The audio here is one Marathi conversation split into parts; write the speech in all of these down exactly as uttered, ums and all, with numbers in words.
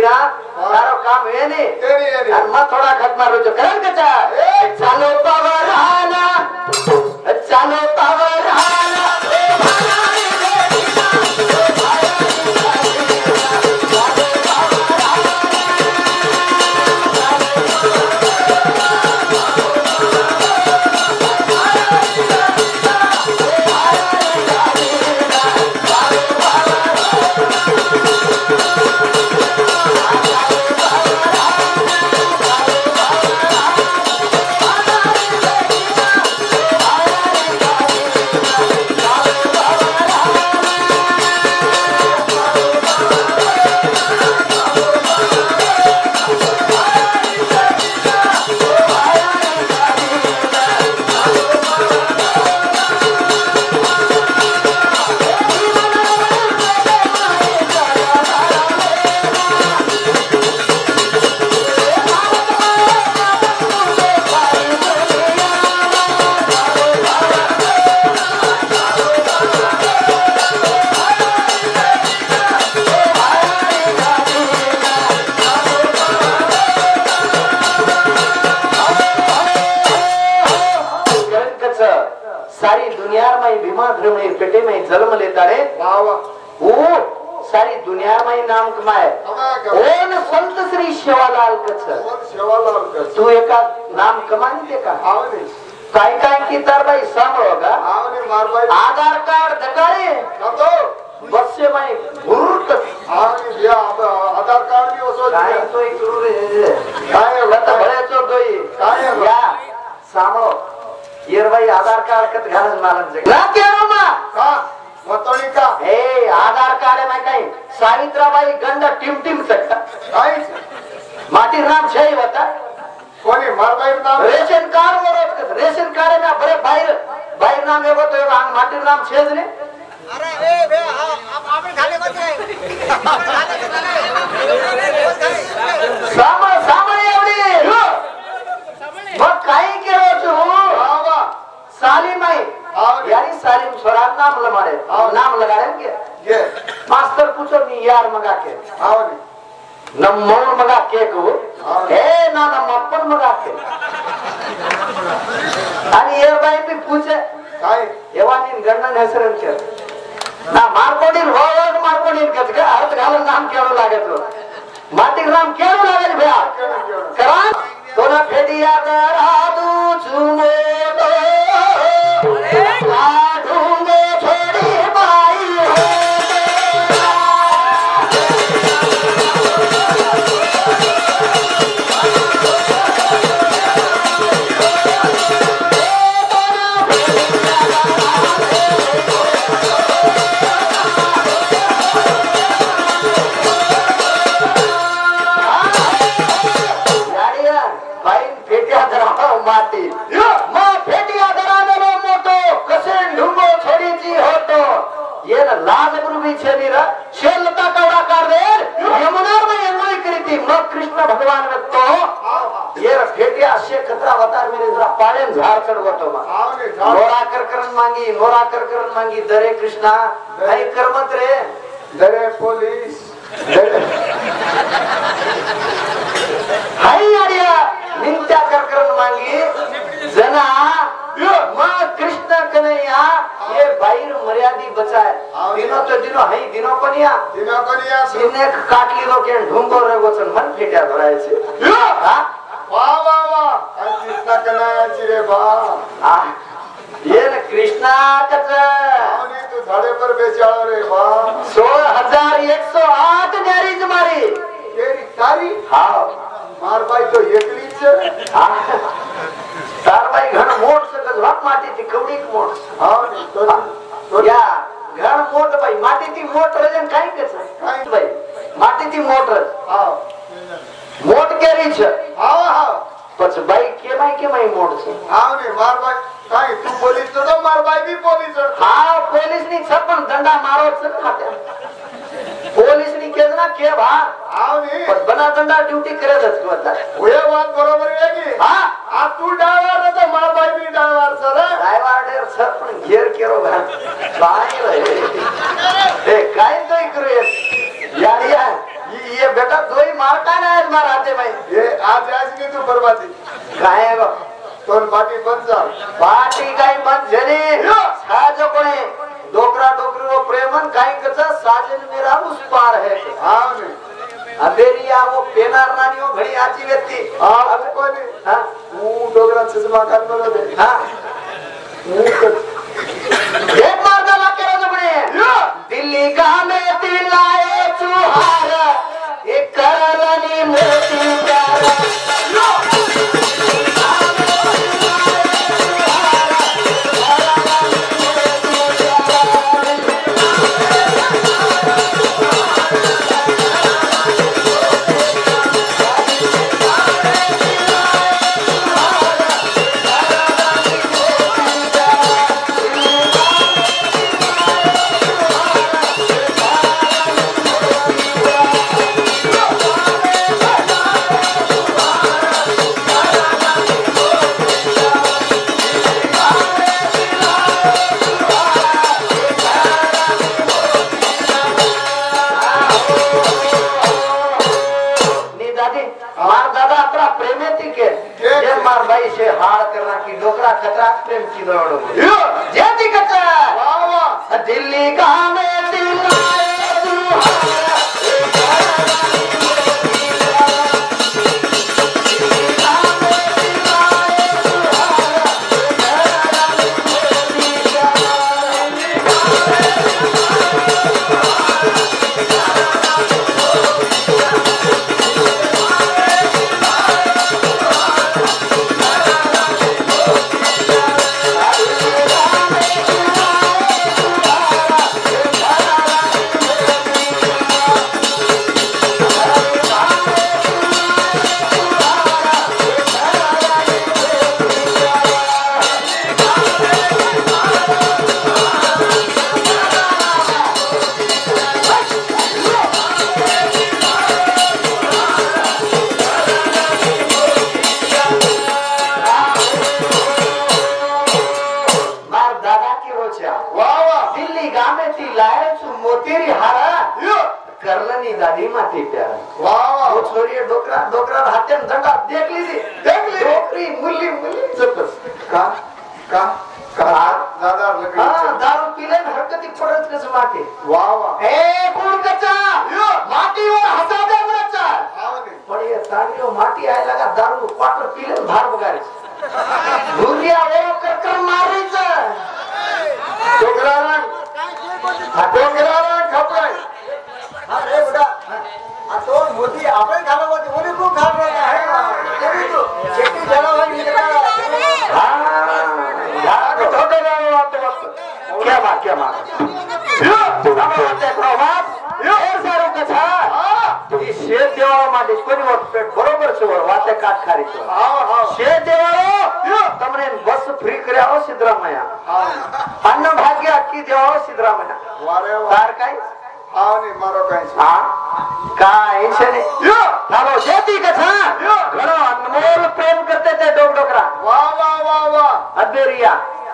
बिना तारो काम है नहीं और मैं थोड़ा खत्म रोजो करन के चा चलो पावर आना चलो पावर आना सारी दुनिया में भीमा धर्म पेटे में जन्म लेता रे वो सारी दुनिया में नाम कमाए ओन संत श्री सेवालाल कछ तू एक नाम कमानी देखा काय काय की तर भाई सब होगा आधार कार्ड दगाए बस से मैं गुरुत आधार कार्ड भी ओसो काय तो एक रे काय लता बड़े तो दोई काय या सामो ये भाई आधार कार्ड कत घालन मालन से ना क्या रोमा हां मतोनी का ए आधार कार्ड है मैं कहीं सावित्राबाई गंडा टिम टिम सकता काय माटी नाम छे बता कोनी मार भाई नाम रेशन कार्ड और रेशन कार्ड में बड़े बाहर बाहर नाम है वो तो आंग माटी नाम छे ने अरे ए बे आप आपने खाली मत है सामा सामने एवडी मग काय केलो तू बाबा साली माई यानी साली छोरा नाम लमारे नाम लगाड़े के ये मास्टर पूछो नी यार मगा के आओ नी नम मौन मगा के को ए ना नम अपन मगा के आणि ये बाई भी पूछे काय एवानी गणन हेसरन के ना मारकोडी रोड मारकोडी के अर्थ घालन नाम केळो लागे तो माटी नाम केळो लागे भैया करा तो ना फेडिया रादू चुमो तो आ ढूंढे छोड़ी बाई हो माटी मां फेटिया दराने लो मोटो कसे ढूंढो छोड़ी जी हो तो ये ना लाज गुरु भी छेनी रा शेलता कवड़ा कर दे यमुना में यमुई करीती मां कृष्ण भगवान में तो ये रा फेटिया से खतरा बता मेरे जरा पाड़े झाड़ चढ़ तो मां नोरा कर करन मांगी नोरा कर करन मांगी दरे कृष्णा नहीं करमत रे दरे पुलिस हाय यारिया नित्या कर करन मांगी जना मां कृष्ण कन्हैया ये बाहर मर्यादी बचाए दिनों तो दिनों है दिनों कनिया दिनों कनिया सिने काट ली लो के ढूंढो रे गोचन मन फेट्या धराय छे हां वाह वाह वाह कृष्ण कन्हैया चिरे वाह आ ये न कृष्णा कच आनी तू झाड़े पर बेचाड़ो रे वाह सोलह हजार एक सौ आठ न्यारी जमारी केरी तारी हां मार भाई तो एकली छे हां तार भाई घण मोट से गजवाक माटी थी कवड़ी मोट हां तो तो या घण मोट भाई माटी थी मोट रजन काई के छे काई भाई माटी थी मोट रज हां मोट केरी छे हां हां पछ भाई के भाई के भाई मोट छे हां ने मार भाई काई तू पुलिस तो मार भाई भी पुलिस हां पुलिस नी छपन दंडा मारो छे खाते पुलिस नी केजना के भा आव नी पर बना दंडा ड्यूटी करे दस को बता ओए बात बरोबर है की हां आ तू ड्राइवर तो मार भाई भी ड्राइवर सर ड्राइवर डेर सर पण घेर केरो भा काई रे ए काई तो करे यार यार ये बेटा दोई जाते भाई ये आज आज की तू बर्बादी काय बघ तो पार्टी बंद जा पार्टी काही बंद जने साजो कोणे डोकरा डोकरी वो प्रेमन काही कचा साजन मेरा उस पार है हां ने अंधेरिया वो पेनार नानी वो घड़ी आची व्यक्ति हां अब कोने हां तू डोगरा चश्मा कान बरो दे हां एक बार गला करो जबने दिल्ली का में दिलाए चुहारा एक करलनी मोती प्यारा डोकरा खतरा प्रेम की दौड़ जैती कच्चा वाह वाह दिल्ली का में दिलाए दादी माती प्यारा वाह वो छोरी डोकरा डोकरा हाथे में झंडा देख लीजिए देख ली डोकरी मुल्ली मुल्ली जबरदस्त का का का दादा लगी हां दारू पीले हरकती पड़त के समाके वाह वाह ए कौन कच्चा माटी और हसा दे मरचा हां ने पड़िए तानियो माटी आए लगा दारू क्वार्टर पीले भार बगारे दुनिया वो कर कर मारी छ डोकरा डोकरा खपे अरे बुढ़ा आ तो मोदी आपे खालो मोदी मोदी को खा रहा है तेरी तो चेटी जला हुआ निकला हां यार को ठोके ना बात बात क्या बात क्या बात यो अब देखो बात यो सारो कथा ई शेर देवाळा माटे कोणी पेट बरोबर છે વાતે કાટ ખારી છે હા હા શેર દેવાળો તમને બસ ફ્રી કર્યાઓ સિદ્ધરામૈયા હા અન્ન ભાગ્ય અક્કી દેવાળો સિદ્ધરામૈયા વારે તાર કાઈ આને મારો કાઈ છે હા કાઈ છે ને યો ચાલો જેતી કથા યો ઘણો અનમોલ પ્રેમ કરતે તે ડોક ડોકરા વાહ વાહ વાહ વાહ અદેરિયા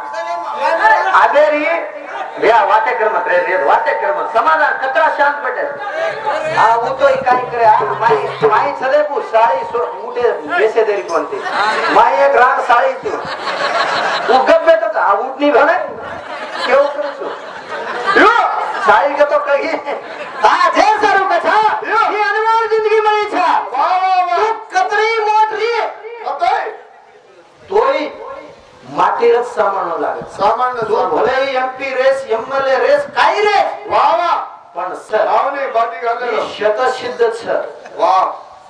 અદેરી રે વાતે કર મત રે રે વાતે કર મત સમાધાન કતરા શાંત બેઠે આ હું તો કાઈ કરે આ માઈ માઈ છદે પુ સાળી મુટે બેસે દેરી કોનતી માઈ એક રાત સાળી તું હું ગબ બેઠો તો આ ઉઠની ભણે કેવું કરું છું યો सारी के तो कही आ जे सारू कथा ये अनमोल जिंदगी मળી છે વાહ વાહ વાહ કતરી મોટરી અતય તોય માટી રસ સામાનો લાગે સામાનો તો ભલે એમપી રેસ એમએલએ રેસ કાઈ રે વાહ વાહ પણ સર આવને બાટી ગાલે શત સિદ્ધ છે વાહ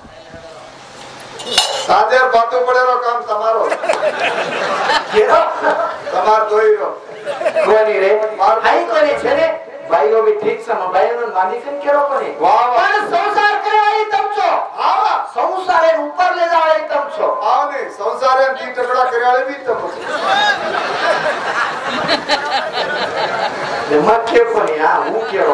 સાજે બાતો પડેલો કામ તમારો કેરો તમાર દોઈરો કોની રે આઈ કોની છે ને भाइयों भी ठीक सम भाइयों मालिकन केरो कोनी वाह वाह पण संसार करवाई तम छो हां संसारे ऊपर ले जावाई तम छो हां ने संसारे ती टकड़ा करवाले भी तम छो ने मक्के कोनी हां हूं केरो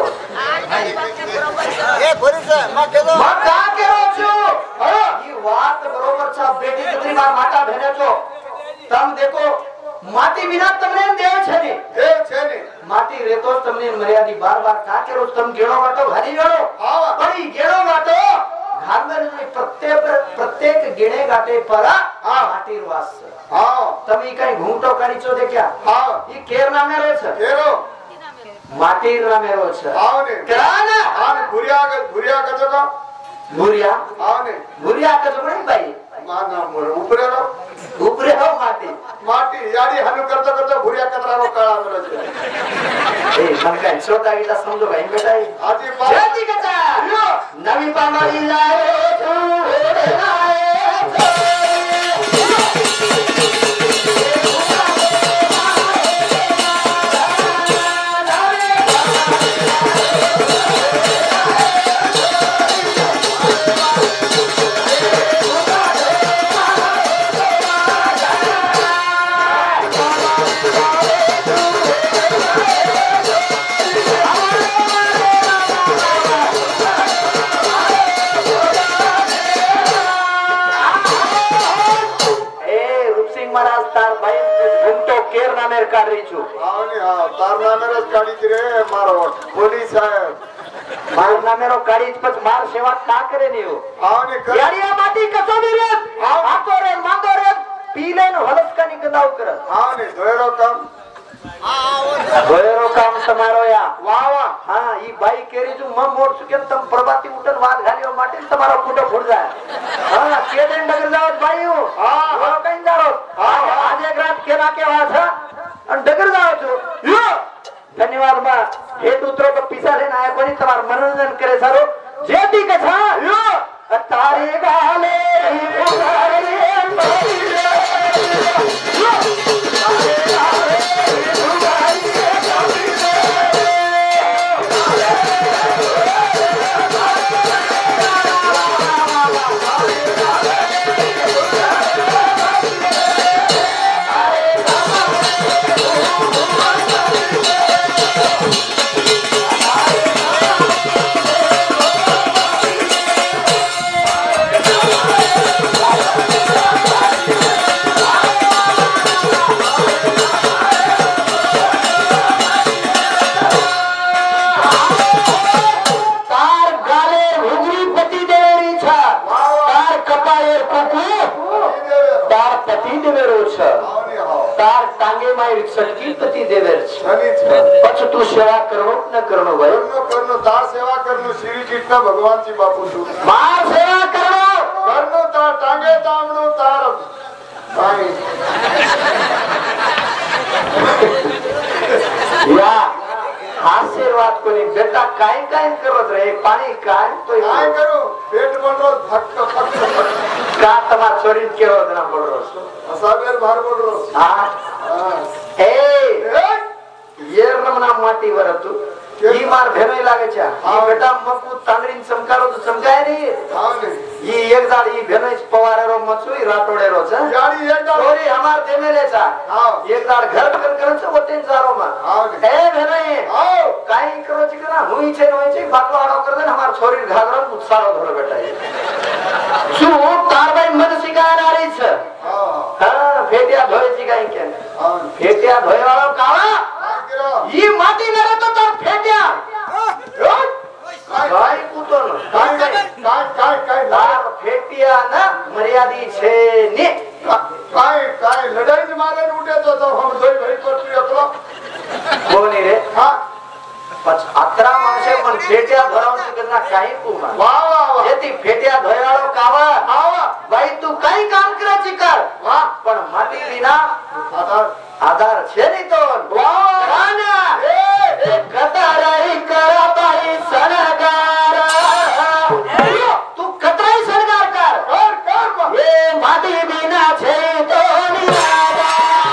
ए बोरी से मक्के दो म का केरो छो हां ई बात बरोबर छ बेटी कितनी बार माटा भेने छो तम देखो माटी बिना तमने देव छे ने देव छे ने माटी रेतो तमने मर्यादी बार बार का केरो तम गेणो वाटो घरी वेळो हां बड़ी गेणो वाटो भांगर प्रत्येक प्रत्येक गिणे गाटे पर माटीर वास हां तमी कई घूंटो करी छो देख्या हां ई केर नामे रे छे केरो माटीर नामे रो छे हां ने कराना हां भुरिया भुरिया कजो का भुरिया हां ने भुरिया कजो नहीं भाई माना मोर ऊपरे रो ऊपरे हो माटी माटी याडी हनु करतो करतो भुरिया कतरा रो काळा मरो छे ए मन का छोटा गीता समझो भाई बेटा आजी जल्दी कचा नवी पामाली लाए तू लाए काढ रही छू हां ने हां तार नामेरो गाड़ी रे मारो पुलिस है मार नामेरो गाड़ी पछ मार सेवा का करे नी हो हां ने कर यारिया माटी कसो भी रे आको रे मांगो रे पीले नो हलस का निकदाव कर हां ने धोरो काम धोरो काम समारो या वाह वाह हां ई बाई केरी जो मम मोड़ चुके तुम प्रभाती उठन वाल घालियो माटी तुम्हारा फूटो फूट जाए हां के दिन डगर जाओ भाई हो हां वो कहीं जारो हां आज एक रात केला के वास है और डगर जाओ छो यो धन्यवाद बा हेत उतरो तो पिसा लेना है कोनी तुम्हार मनोरंजन करे सारो जेती के छा यो तारे गाले पुकारे सटकी पति देवेर पछ तू सेवा करो न करो भाई करनो करनो तार सेवा करनो श्री कृष्ण भगवान जी बापू तू मार सेवा करो करनो तार टांगे तामणो तार भाई या आशीर्वाद कोनी बेटा काई काई करत रे पानी काई तो काय करू पेट बनरो धक्का फक्का का तमार शरीर के रोदना पड़ रो असाबेर भार पड़ रो हां ए ये रमना माटी वरतु ई मार भेने लागे छा ई बेटा मकु तांगरीन समकारो तो समकाय नहीं हां ने ई एक दाड़ ई भेने पवारे रो मचु ई राटोडे रो छा याडी एक दाड़ तोरी हमार देने ले छा हां एक दाड़ घर कर कर छ ओते जारो मा हां ए भेने आओ काई करो छी ना हुई छे नोई छे बाटलो आड़ो कर दे हमार छोरी घागरा उत्सारो धरो बेटा सु तार भाई मन सिकाय आ रही छ हां हां फेटिया धोई छी काई के हां फेटिया धोय वालो कावा ई माटी नरे तो तोर फेटिया भाई कुतो न काय काय काय काय तार फेटिया ना मर्यादी छे ने काय काय लड़ाई मारे उठे तो तो हम दोई भाई कोटरी अकलो कोनी रे हां पछ अतरा माणसे पण फेटिया धरावून करना काही कुमा वाह वाह वाह येती फेटिया धोयाळो कावा आवा भाई तू काही काम कराची कर वाह पण माटी विना आधार आधार छे नहीं तो वाह गाना ए कतराई करा भाई सरगार तू कतराई सरगार कर कर कर ये माटी बिना छे तो निराला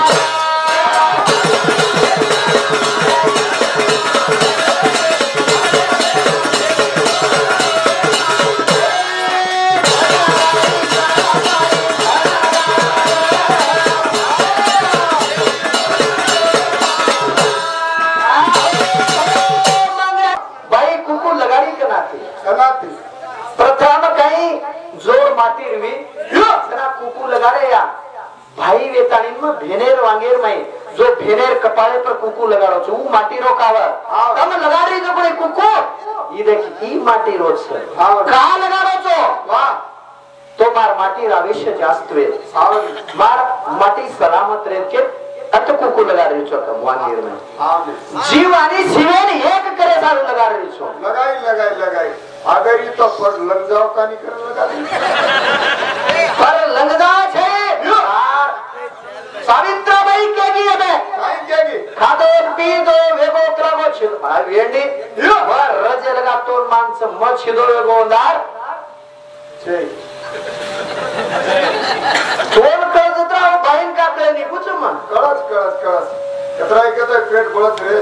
प्रथम काही जोर माती रवी जना कुकू लगा रे या भाई वेताणी में भेनेर वांगेर में जो भेनेर कपाळे पर कुकू लगाड़ो छो ऊ माटी रो कावर तम लगा रही जो कोई कुकू ई देखी ई माटी रो छे का लगाड़ो छो वाह तो मार माटी आवेश जास्त वे मार माटी सलामत रह के अत कुकु लगा रही छो तुम वानीर में जीवानी शिवेन एक करे सारू लगा रही छो लगाई लगाई लगाई अगर ये तो पर लग जाओ का नहीं कर लगा दी पर लंगदा छे यार सावित्राबाई केगी है काई केगी खादो पी दो वेगो क्रगो छिल आ वेंडी वर रजे लगा तोर मांस म छिदो वेगो अंदार छे तोल कर जत्रा बाइन का प्ले नहीं कुछ मन कळस कळस कळस कतरा के तो पेट बोलत रे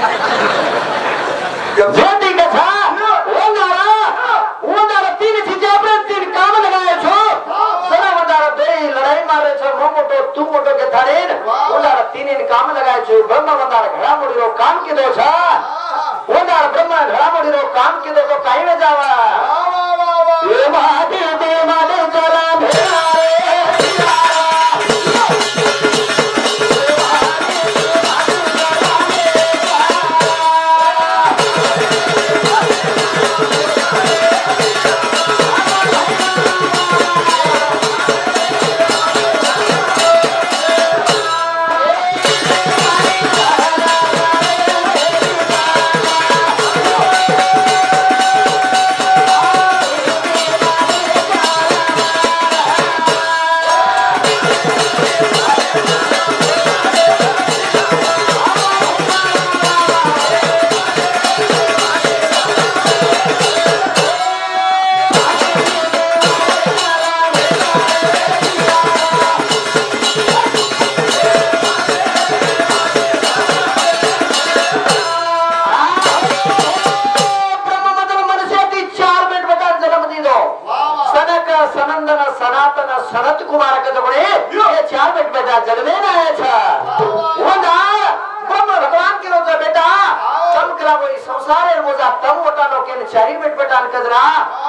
ज्योति का था ओ नारा ओ नारा तीन चीजें अपने तीन काम लगाए छो सना वंदारा दे लड़ाई मारे छो मो मोटो तू मोटो के थारे ओ नारा तीन इन काम लगाए छो ब्रह्म वंदारा घड़ा मुड़ी रो काम के दो छा ओ नारा ब्रह्म घड़ा मुड़ी रो काम के दो तो काई में जावा वाह वाह वाह ये माते दे माते चला भेड़ा सनत कुमार के तोड़े ये चार बेट बेटा जन्मे ना है छा वो ना ब्रह्म भगवान के रोजा बेटा चमकला वो संसार है रोजा तम वटा लो के चारी बेट बेटा कजरा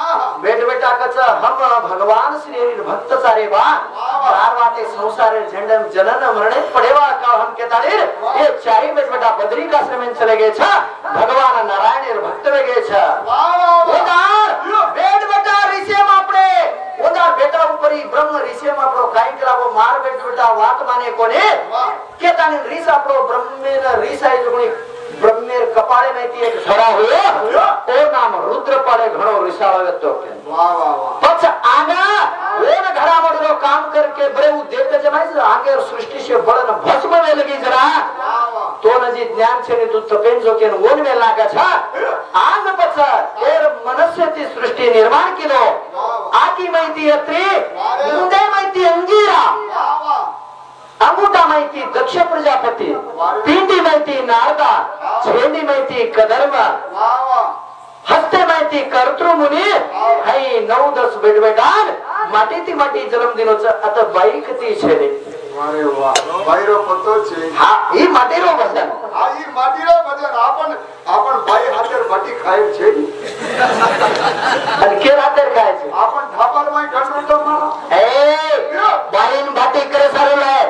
बेट बेटा कच हम भगवान श्री भक्त सारे बा चार बातें संसार झंडम जनन मरणे पड़ेवा का हम के तारे ये चारी बेट बेटा बद्री का आश्रम में चले गए छा भगवान नारायण भक्त में गए छा वो ना बेट बेटा ऋषि में अपने उदार बेटा ऊपरी ब्रह्म ऋषि में अपनो काई करावो मार बेट बेटा वात माने कोने के ताने ऋषि अपनो ब्रह्मेन ऋषि जोनी ब्रह्मेर कपाळे में ती एक झड़ा हुए ओ नाम रुद्र पड़े घणो ऋषावे तो के वाह वाह वाह पछ आगा ओन घड़ा मोडरो काम करके ब्रेउ देख जमाई आगे सृष्टि से बड़न भस्म में लगी जरा वाह वाह तो नजी ज्ञान छे तू तपेन जो के ओन में लागा छा आग पछ एर मनुष्य की सृष्टि निर्माण किलो आकी माहिती अत्रे मुंडे माहिती अंगीरा अंगूठा माहिती दक्ष प्रजापति पिंडी माहिती नारदा छेंडी माहिती कदर्म हस्ते माहिती कर्तृमुनी हई नऊ दस बेड बेडान माटी ती माटी जन्म दिनोच आता बाई कती छेडे अरे वाह बाईरो पतो छे हा ई माटीरो भजन हा ई माटीरो भजन आपन आपन बाई हातेर बाटी खाय छे અને કે રાતે ખાય છે આપણ ઠાબર માં ઘણો તો મારો એ બાઈન બાટી કરે સારું લે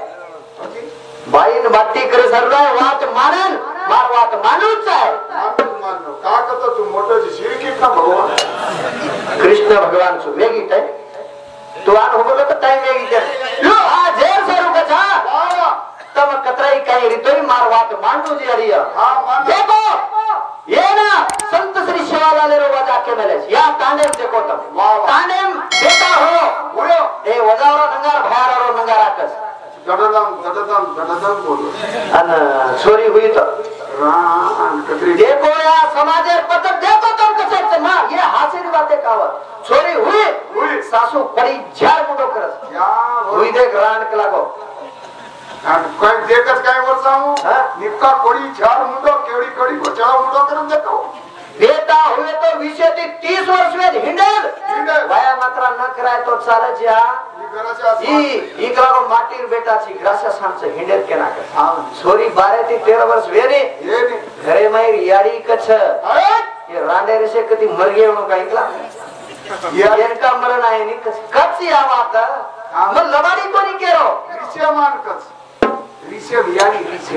બાઈન બાટી કરે સારું લે વાત માનન માર વાત માનું છે માનું માનો કા કતો તું મોટો છે શ્રી કૃષ્ણ ભગવાન કૃષ્ણ ભગવાન છું મેગી ટાઈમ તું આન હોબલો તો ટાઈમ મેગી છે યો આ જે સારું કથા વાહ તમ કતરાઈ કાઈ રીતોય માર વાત માનતું જ અડિયા હા માનો देखो ये ना संत श्री शिवालाल रोवा जाके मिले या तांडेम देखो तुम तांडेम बेटा हो हुयो ए वजावरा नंगार भयारो नंगार आकस गडदम गडदम गडदम बोलो अन छोरी हुई तो राम कतरी देखो या समाजेर पद्धत देखो तुम कसे मां ये हासिल बातें कावत छोरी हुई हुई सासू पड़ी झार मुंडो करस या हुई देख रान लागो અને કોઈ દેખત કાઈ વરસાવું નિપકા કોડી ઝાડ મુંડો કેવડી કોડી બચાવ મુંડો કરન દેતો बेटा हुए तो विषय थी तीस वर्ष में हिंडल वाया मात्रा न कराए तो चाले जा ई ई कलाको माटीर बेटा छी ग्रासा साम से हिंडल के ना कर छोरी बारह थी तेरह वर्ष वेनी ये नी घरे माई याड़ी कछ ये रांडे रे से कदी मर गए उनो का इकला ये इनका मरण आए नी कछ कछ या बात मैं लबाड़ी को नहीं केरो ऋषि मान कछ ऋषि यानी ऋषि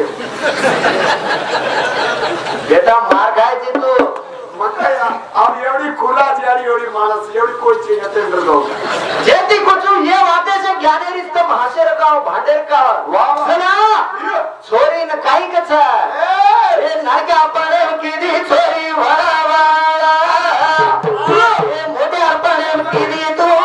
बेटा मार खाए थी तो मक्का अब एवडी खुला जारी एवढी माणस एवढी कोणची नेतेंद्र लोक जेती कुछ ये वाटे से ज्ञानेरी स्तंभ हासे रकाव भांडेर का सना छोरी न काही कचा ए नाक्या पारे किदी छोरी वाला वाला ए मोठे अर्पणे किदी तू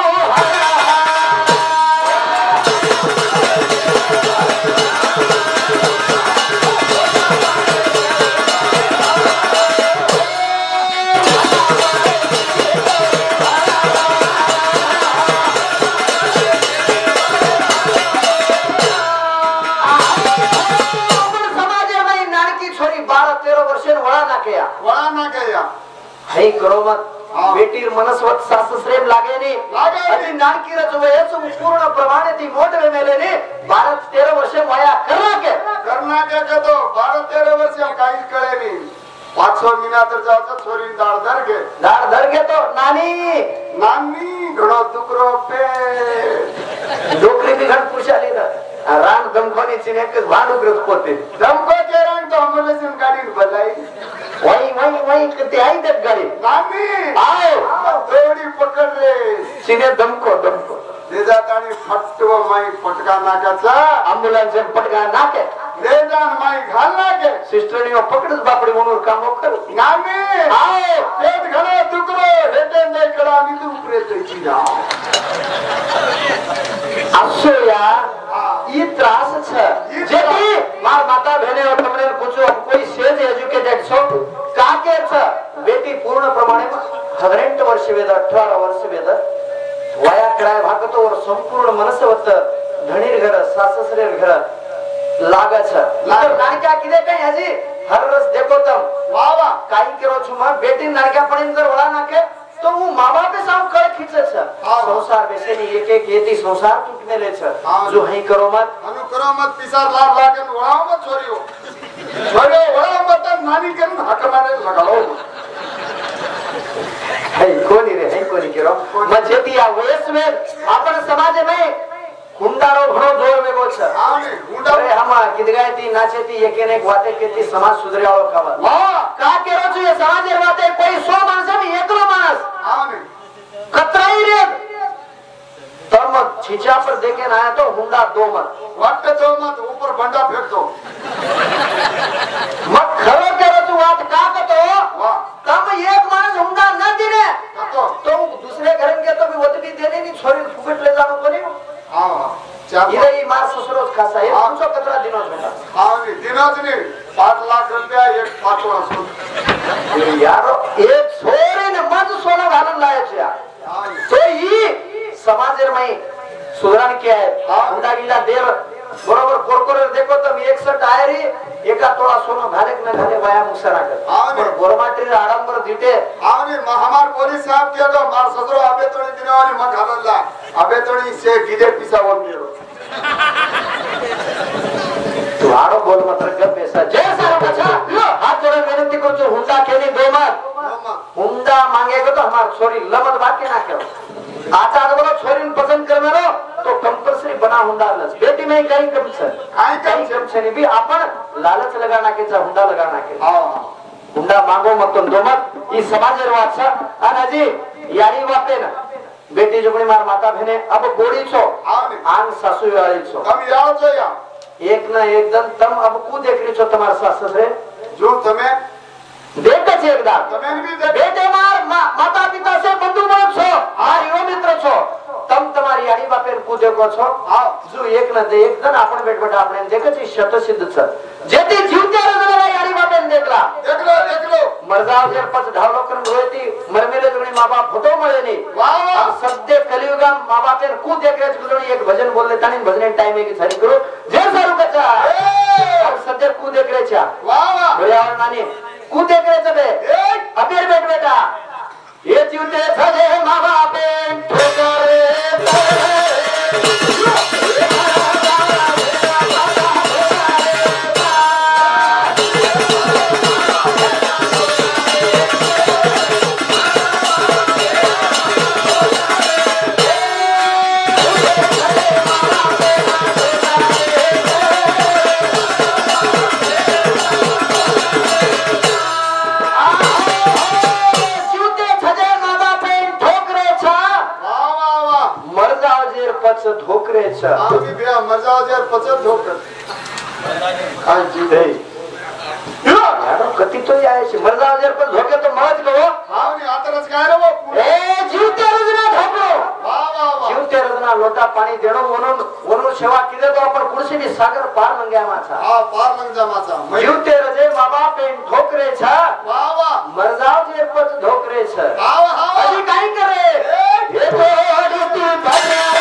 वळा ना गया हे करो मत बेटी मनस्वत सासश्रेम लागे ने अति नानकी रचवयच पूर्ण प्रमाणे ती मोठे मेले ने बारह तेरह वर्ष वया करना के करना के के तो बारह तेरह वर्ष काही कळे नाही पाच सहा महिना तर जायचं छोरी दाळ धर घे दाळ धर घे तो नानी नानी घणो दुकरो पे डोकरी भी घण पुशाली ना रान दमखोनी चिने के भांडू ग्रस पोते दमको के रंग तो हमले सिन गाड़ी भलाई वही वही वही किते आई तक गाड़ी नानी आओ थोड़ी पकड़ ले चिने दमको दमको ले जातानी फटवा माई पटका नाकाचा एम्ब्युलन्स पटका नाके ले जान माई घाल नाके सिस्टर ने पकड़स बापड़ी मनोर काम कर नानी आओ पेट घणो दुकरो हेटे ने कड़ा नी तू ऊपरे तेची जा असो या ये त्रास छ जेती मार माता बहने और तुमने पूछो कोई सेज एजुकेटेड छो काके छ बेटी पूर्ण प्रमाणे हजारेंट वर्ष वेद अठारह वर्ष वेद वया कराय भागतो और संपूर्ण मनसवत धणीर घर साससरे घर लागा छ लाग नानक्या किदे कई हजी हर रस देखो तम वाह वाह काई करो छु मा बेटी नानक्या पडिन जर वळा नाके तो वो माँ बाप साव कळ खींचे छ संसार बेसे नहीं एक एक येती संसार टूटने ले छ जो हई करो मत अनु करो मत पिसार लाल लागन वळाव मत छोरियो छोरियो वळाव मत नानी के हक मारे लगाओ हई कोनी रे हई कोनी करो मजेती आ वयस में अपन समाज में हुंडारो घणो जोर में गो छ हां ने हुंडा अरे हम किदगायती नाचेती एकेने एक वाते केती समाज सुधर्याळो खबर हां का केरो छु ये समाज रे वाते कोई सौ माणस में एकलो माणस हां ने कतराई रे तम छिचा पर देखे ना आया तो हुंडा दो मत वाट दो मत ऊपर बंडा फेंक दो मत खरो केरो छु बात का कतो वाह तम एक माणस हुंडा न दिने कतो तो दूसरे घर के तो भी वतबी देने नहीं छोरी फुकट ले जानो कोनी हां चार इधर मार ससुरोज खासा है तुमको कतरा दिनों बेटा हां ने दिनोज ने पाँच लाख रुपया एक पाटवा सुन यारो एक छोरे ने मत सोना घालन लाया छया तो ई समाज में सुधरण क्या है हुंडा गिला देव बरोबर कोरकोर देखो तुम एकसठ आयरी एका तोळा सोनं घालेक न घाले वया मुसरा कर पण गोरमाटी आडंबर दिटे हां ने हमार पुलिस साहब के तो मार ससुरो आबे तोड़ी दिनवाली म घालला आबे तोड़ी से गिदे पिसा वन मेरो तू आड़ो बोल मत कर पैसा जय सारो बच्चा हाथ जोड़े विनती को जो हुंडा केनी दो मत हुंडा मांगेगा तो हमार छोरी लमत बाकी ना करो आचा तो बोलो छोरी पसंद कर मेरो तो कंपल्सरी बना हुंडा लस बेटी में कहीं कम छ काई कम कम छ नहीं भी अपन लालच लगाना के छ हुंडा लगाना के हां हुंडा मांगो मत तुम दो मत ई समाज रे बात छ अनाजी यारी वाते ना बेटी जोगणी मार माता बहने अब गोड़ी छो आन सासू वाली छो हम यार छो या एक ना एक दिन तम अब कु देख रही छो तुम्हारे सास ससुरे जो तमे देख छे एकदा तमे भी देख बेटे मार मा, माता पिता से बंधु बनक छो आ यो मित्र छो तम तुम्हारी यारी बापेन कु देखो छो हां जो एक ना दे एक दिन आपण बेट बेटा आपने देखे छी शत सिद्ध छ जेती जीवते रजला यारी बापेन देखला देख लो देख लो मरजाव जर पच ढावलो करन रोयती मरमेले जोणी माँ बाप फोटो मळे नी वाह वाह सद्य कलियुगा माँ बापेन कु देख रे जोणी एक भजन बोलले तानी भजन टाइम में की छरी करो जय सारू कचा अब सद्य कु देख रे छा वाह वाह भयावर नानी कु देख रे छबे अबेर बेट बेटा ये जीवते छजे माँ बापेन ठोकरे पाणी देणं म्हणून वरून सेवा केली तो आपण कुणशी सागर पार मंग्या माचा हा पार मंग्या माचा जीवते रजे बाबा पेन ठोकरे छ वा वा मरजाव जे पच ढोकरे छ हा हा अजी काय करे हे थोडी ती भजरा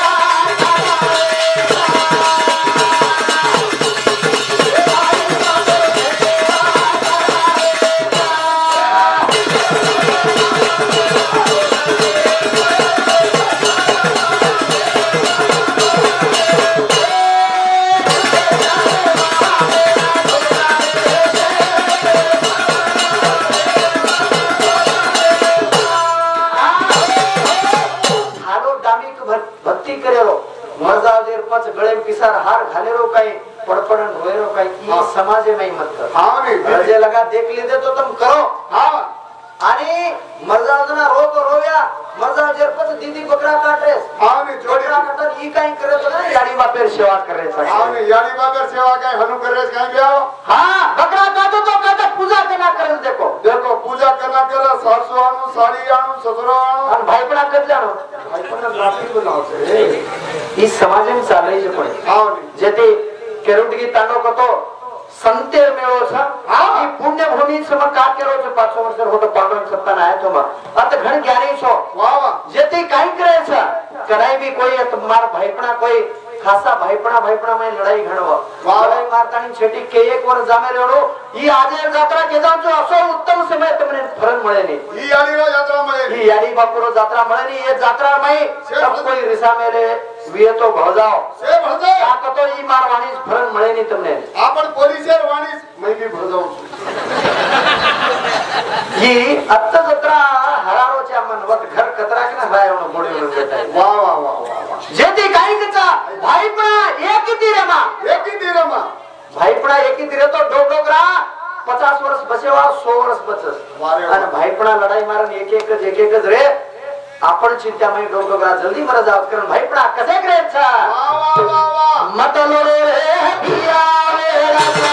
गळे पिसार हार घालेरो काही पड़पड़न होएरो काही ई समाजे में मत हां ने रजे लगा देख लीधे तो तुम करो हां आणि मरजावजना रो तो रोया मरजाव जे पछ दीदी बकरा काटे हां ने जोड़ा काटे ई काही करे तो ना याडी बापेर सेवा करे छ हां ने याडी बापेर सेवा काही हनु करे काही ब्याओ हां बकरा काटो तो काटे पूजा करना करे देखो देखो पूजा करना करे सासु आनु साड़ी आनु ससुरो आनु आणि भाईपणा कर जानो भाईपणा राती को लावते ई समाजम चालई जे पण हां जेते केरुटगी तांडो कतो संतेर मेळो छ ई पुण्यभूमी सम का केरो छ पाच वर्ष होतो पांडव सत्ताना आहे तो आता घण ज्ञानी छो वाह वाह जेते काई करे छ कराई भी कोई तुम्हार भाईपणा कोई खासा भाईपणा भाईपणा में लड़ाई घणवा लड़ाई मारतानी छेटी के एक वर जामे रेडो ई आजे यात्रा के जाऊ जो असो उत्तम समय तुमने फरन मळे नी ई याडीरो यात्रा मळे ई याडी बापुरो यात्रा मळे नी ये यात्रा में सब कोई रिसा मेले विये तो भजाओ से भजाओ का कतो ई मार वाणी फरन मळे नी तुमने आपण पोलिसर वाणी मैं भी भजाऊ ई अत्त जत्रा हरारोच्या मनवत घर कतरा के ना भाई उन बोडी उन बेटा वाह वाह वाह जेती काही कचा भाईपणा एक तीरमा एक तीरमा भाईपणा एक तीरे तो डोडोगरा पचास वर्ष बसेवा सौ वर्ष बचस आणि भाईपणा लढाई मारन एक एक एक एक रे आपण चिंतामय डोडोगरा जल्दी मर जाव कारण भाईपणा कसे करे छ वाह वाह वाह वाह मत लोरे रे पिया रे राजा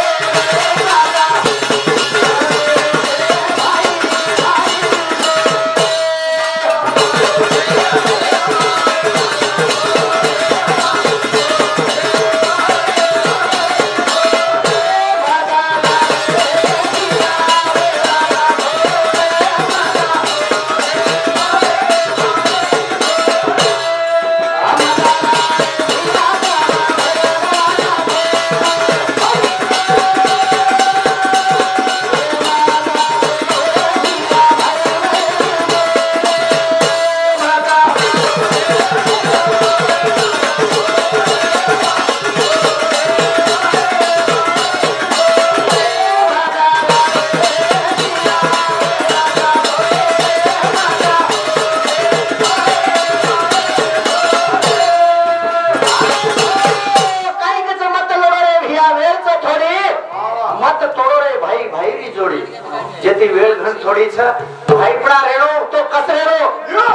थोड़ी छ भाईपणा रेणो तो कसरेरो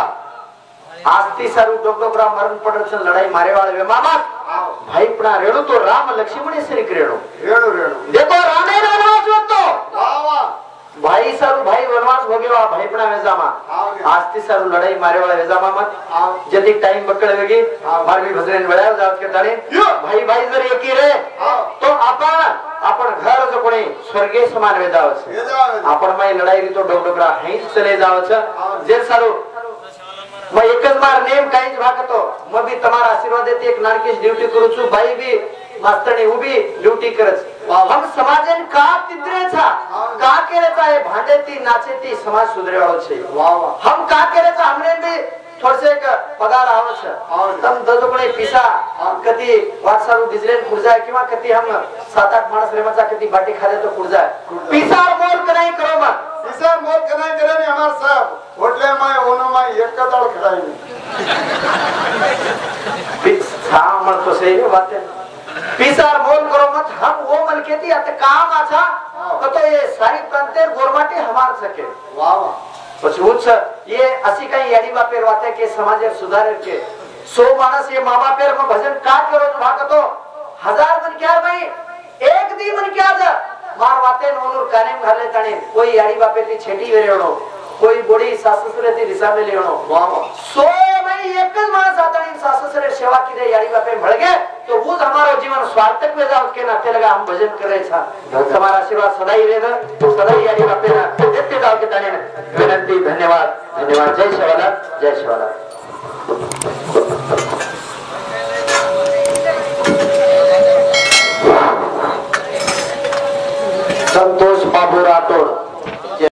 आस्ती सारू डोगडोगरा मरण पडर छ लड़ाई मारे वाले वे मामा भाईपणा रेणो तो राम लक्ष्मण से रेणो रेणो रेणो देखो रामे वनवास होतो वाह वाह भाई सारू भाई वनवास भोगेवा भाईपणा वेजामा आस्ती सारू लड़ाई मारे वाले वेजामा मत जदी टाइम बकड़ वेगी मार भी भजन बळाव जात के ताणे भाई भाई जर एकी रे तो आपण आपण घर जो कोणी स्वर्गीय समान वेदाव छे आपण माय लड़ाई री तो डोगडोगरा हई चले जाव छ जे सारू मैं एकच मार नेम काईच भागतो मैं भी तुम्हारा आशीर्वाद देते एक नारकेश ड्यूटी करू छु भाई भी मास्टरनी उभी ड्यूटी करच हम समाजन का तिद्रे छा का केरे ता ए भांडेती नाचेती समाज सुधरे वाळो छे वाह वाह हम का केरे ता हमने भी थोड़से एक पगार आवो छ तम दजोकडे पिसा कती वाटसारू डिझेल खुर्जाय किंवा कती हम सात आठ माणस रेमाचा कती बाटी खाले तो खुर्जाय पिसा मोल कनाई करो मा पिसा मोल कनाई करे ने हमार साहब होटले में ओनो में एक कदल खड़ाई पिसा मत तो सही बात है पिसार मोल करो मत हम वो मन केती अत काम आछा तो ये सारी पंतेर गोरमाटी हमार सके वाह वाह पछूच ये असी कहीं याडी बापेर वाते के समाज सुधारे के सो मानस ये माँ बापेर में भजन का करो तो भाग तो हजार मन क्या भाई एक दी मन क्या जा मार वाते नोनूर कानेम घाले ताणे कोई याडी बापेर ती छेटी वेरेणो कोई बोडी सासुसुरे ती दिशा में लेणो वाह सो मैं बाई एकच माणस आता सासरे सेवा की दे यारी बापे मळगे तो वो हमारा जीवन स्वार्थक में जाओ के नाते लगा हम भजन करे छा हमारा आशीर्वाद सदाई रहेगा सदाई यारी बापे ना देते जाओ के ताने विनंती धन्यवाद धन्यवाद जय शिवाला जय शिवाला संतोष बाबू राठौड़